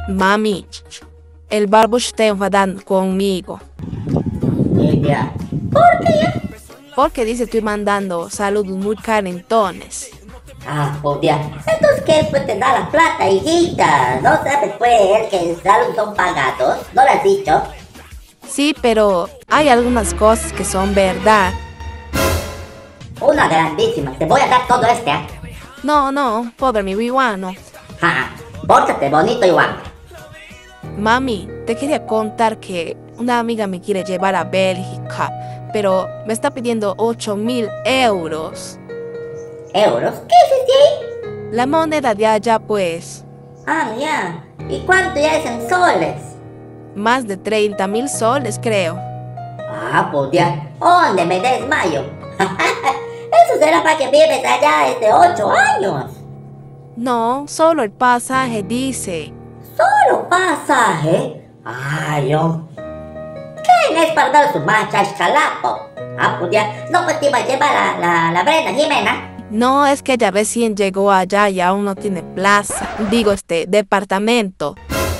Mami, el barbo está enfadando conmigo. Ella. ¿Por qué? Porque dice estoy mandando saludos muy calentones. Ah, pues ya. Entonces, ¿qué? Pues te da la plata, hijita. ¿No sabes, pues, que los saludos son pagados? ¿No lo has dicho? Sí, pero hay algunas cosas que son verdad. Una grandísima. Te voy a dar todo este, ¿eh? No, pobre mi vihuano. Ja, pórtate bonito igual. Mami, te quería contar que una amiga me quiere llevar a Bélgica, pero me está pidiendo 8.000 euros. ¿Euros? ¿Qué es este ahí? La moneda de allá, pues, Ah, ya. ¿Y cuánto ya es en soles? más de 30.000 soles, creo. Ah, pues ya. ¿Dónde me desmayo? Eso será para que vives allá desde 8 años. No, solo el pasaje dice. ¿Solo pasaje? Ay, yo. ¿Quién es para dar su marcha escalapo? Ah, pues ya. No, pues te iba a llevar la Brenda Jimena. No, es que ella recién llegó allá y aún no tiene plaza. Digo, departamento.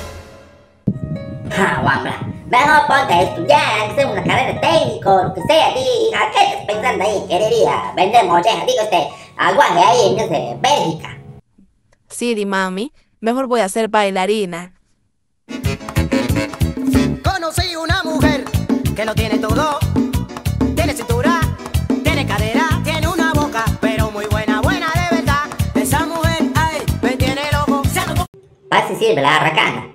Ah, guambra. Mejor ponte a estudiar, hacer una carrera técnico, lo que sea, diga, ¿qué estás pensando ahí? Querería vender molleja, digo aguaje ahí en ese Bélgica. Sí, di mami, mejor voy a ser bailarina. Conocí una mujer que lo tiene todo. Tiene cintura, tiene cadera, tiene una boca, pero muy buena, buena de verdad. Esa mujer, ay, me tiene loco. Para si sirve la arracana.